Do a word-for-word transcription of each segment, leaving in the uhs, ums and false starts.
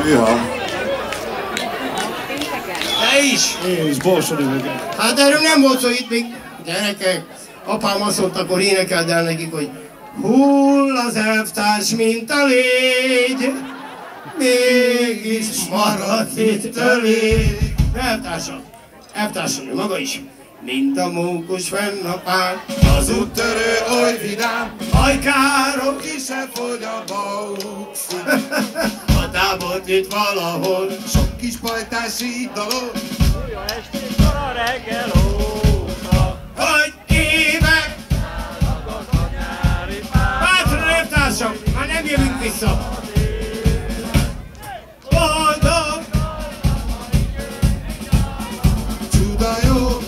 Ja. Te is? Én is borsodi vagyok. Hát erről nem volt szó itt még. Gyerekek, apám azt mondta, akkor énekeld el nekik, hogy hull az elvtárs, mint a légy, mégis marad itt a légy. Elvtársak, elvtársam, maga is. Mint a mókus fenn a pár, Az úttörő oly vidám, hajkárok is kisefogy a bauk. a tábort itt valahol. Sok kis pajtási dalok, Jó estét, kora reggel óta, Hogy évek, az a nyári pár. bátran elvtársam, már nem jövünk vissza. Boldog, csuda jó.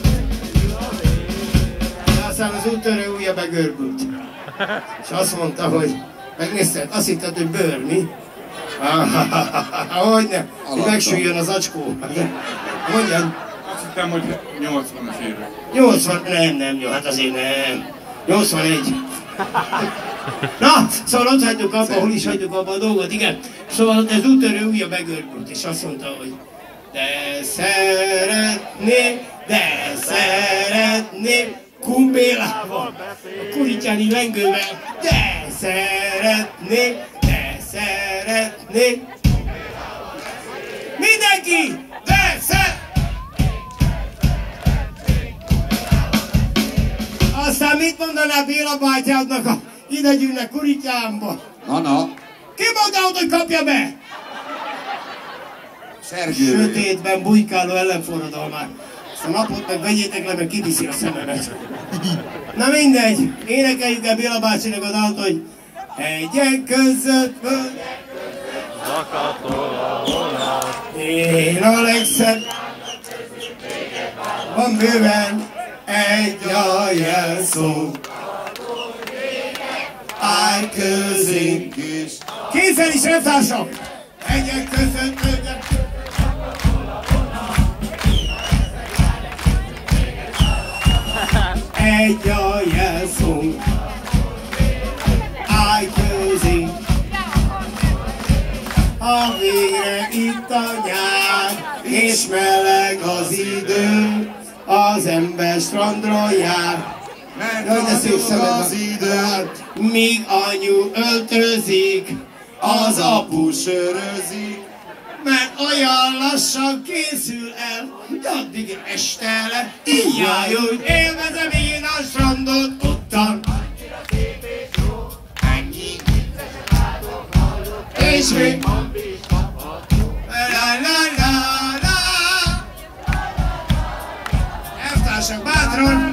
aztán az úttörő ujja begörbült. És azt mondta, hogy megnézted, azt hitted, hogy bőr, mi? Hogyne, hogy megsüljön az acskó. Mondjad. Azt hittem, hogy nyolcvanas évek. nyolcvan, nem, nem, jó, hát azért nem. nyolcvanegy. Na, szóval ott hagyjuk abba, hol is hagyjuk abba a dolgot, igen. Szóval az úttörő ujja begörbült, és azt mondta, hogy de szeretnék, de szeretnék kumbélával, a kurityáni lengővel, de szeretnék, de szeretnék. Mindenki, de szeretnék. Aztán mit mondaná Béla bátyádnak, a ide gyűlnek kurityámba? Na, na. Ki mondta, hogy kapja be? Sergő. Sötétben bujkáló ellenforradalmát. Ezt a napot meg vegyétek le, mert kiviszi a szememet. Na mindegy, énekeljük el Béla bácsinak a dalt, hogy hegyek között föl. Zakatol a vonat, Én a legszebb. Van bőven egy a jelszó. Állj közénk is. Kézzel is, elvtársak! Hegyek között földek. Egy a jelszó. Állj közénk. Ha végre itt a nyár, és meleg az idő, az ember strandról jár. Jaj, de szép szemed az idő, míg anyu öltözik, az apu sörözik. mert olyan lassan készül el, addig este le. Jaj, úgy élvezem én a strandot ottan. És még la la la la. Elvtársak, bátran!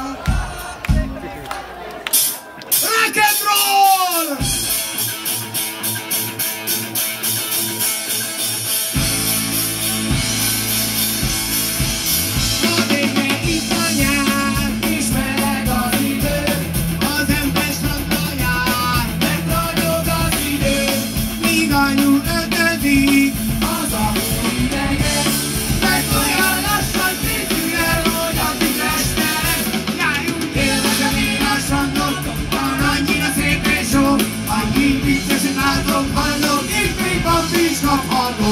Rock and roll! Ha végre itt a nyár, és meleg az idő, az ember strandra jár, mert ragyog az idő, míg anyu öltözik, az apu idegen, mert olyan lassan készül el, hogy addig este járjunk, élvezem én a strandot, van annyira szép és jó, annyi viccesen látok, hallok, és még papír is kapható.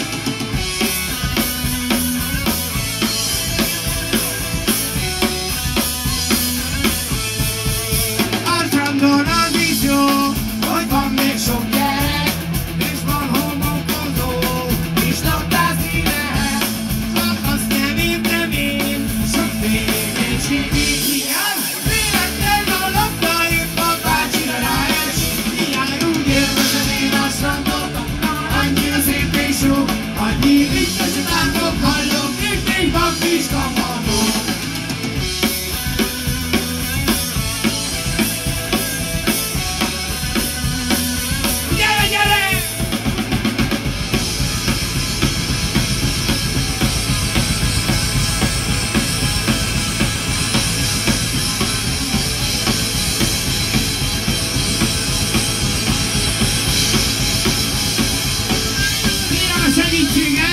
A strandon az is jó, hogy van még sok gyerek, és van homokozó, és labdázni lehet. Csak azt nem értem én, sok fényes hiány, véletlen a labda épp a bácsira ráesik. Hiány úgy élvezem én a strandot, annyira szép és jó, annyi viccesen látok, hallok, és még papír is kapható. Gyere, gyere! Kérem a segítséget!